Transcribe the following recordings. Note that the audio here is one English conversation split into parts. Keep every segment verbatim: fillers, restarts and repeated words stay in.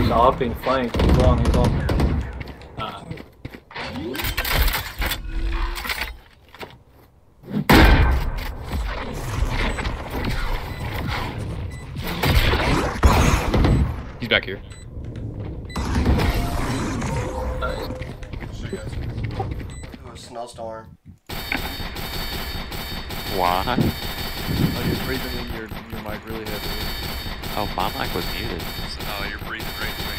stopping flank. He's long, he's long. Uh, He's back here. nice. Ooh, snowstorm. Why? Oh, you're breathing in your, your mic really heavily. Oh, my mic was muted. So, oh, you're breathing right into my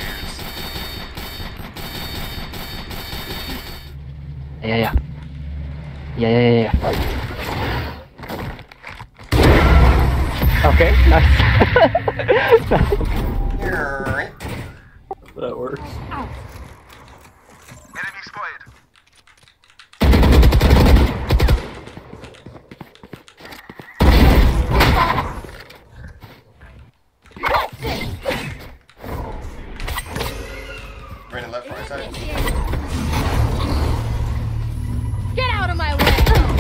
ears. Yeah, yeah. Yeah, yeah, yeah, yeah. Okay, nice. That works. Enemy spotted. Brandon left, right side. Get out of my way!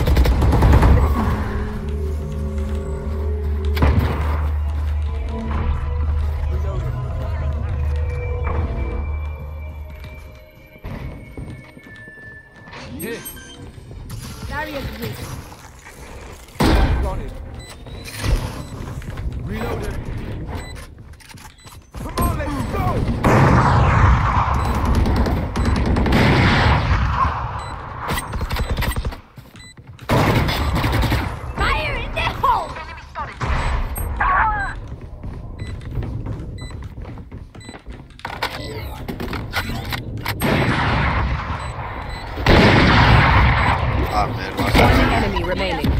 Barrier complete. Got it. Reloaded. Come on, let's go! Fire in the hole! Enemy spotted. Ah, man. One enemy remaining.